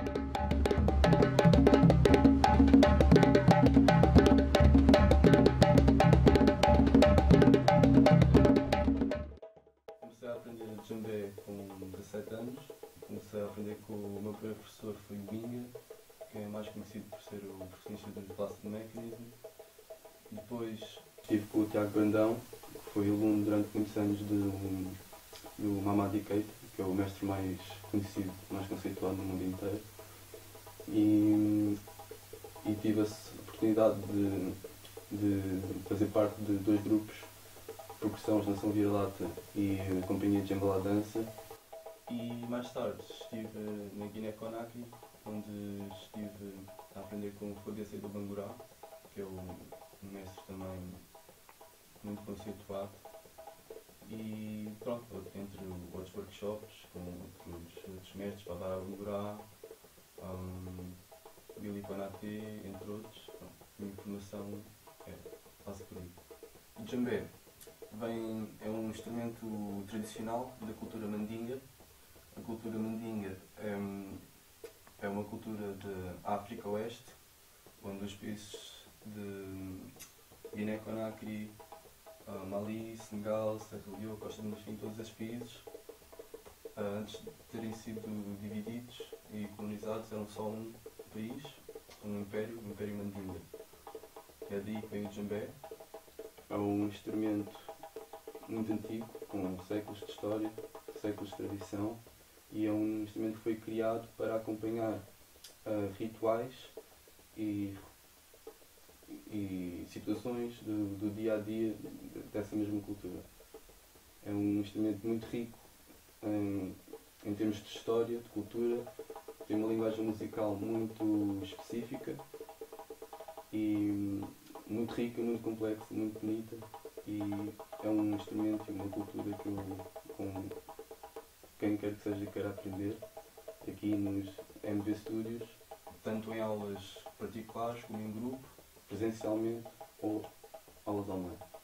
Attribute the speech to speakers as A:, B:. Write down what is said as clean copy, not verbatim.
A: Comecei a aprender djembé com 17 anos. Comecei a aprender com o meu primeiro professor, foi o Binga, que é mais conhecido por ser o percussionista do Plastic Mechanism. Depois estive com o Tiago Brandão, que foi aluno durante muitos anos do Mamadi Keita, que é o mestre mais conhecido, mais conceituado no mundo inteiro. E tive a oportunidade de fazer parte de dois grupos, Percussão Nação Vira-Lata e a Companhia de Djembé La Dança. E mais tarde estive na Guiné-Conakry, onde estive a aprender com o Foguece do Bangurá, que é um mestre também muito conceituado. E pronto, entre outros workshops com outros mestres, Babara Bangurá, Billy Konaté, entre outros, a minha formação passa por aí. O djembé é um instrumento tradicional da cultura mandinga. A cultura mandinga é uma cultura da África Oeste, onde os países de Guiné-Conakry, Mali, Senegal, Serra Leoa, Costa do Marfim, todos esses países, antes de terem sido divididos e colonizados, eram só um país, um império, o Império Mandinga. É daí que vem o djembé. É um instrumento muito antigo, com séculos de história, séculos de tradição, e é um instrumento que foi criado para acompanhar rituais e situações do dia a dia dessa mesma cultura. É um instrumento muito rico em termos de história, de cultura, tem uma linguagem musical muito específica e muito rica, muito complexa, muito bonita, e é um instrumento e uma cultura que eu, com quem quer que seja, quer aprender aqui nos MV Studios, tanto em aulas particulares como em grupo, presencialmente ou aulas online.